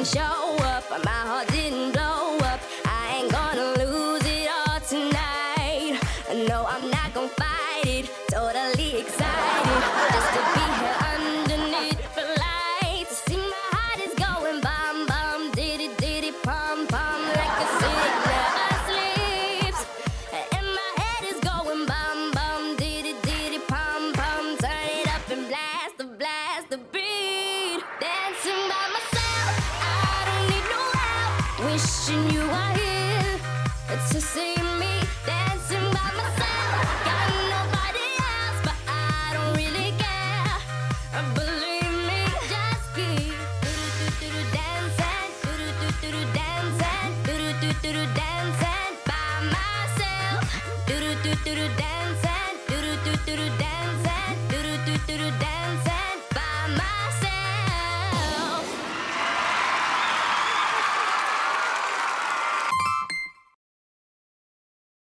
show up, my heart didn't blow up. I ain't gonna lose it all tonight. No, I'm not gonna fight it. Totally excited just to be here underneath the lights. See, my heart is going bum bum, diddy diddy pum pum, like a city never sleeps. And my head is going bum bum, diddy diddy pum pum. Turn it up and blast the beat. Dancing by myself, I don't need no help. Wishing you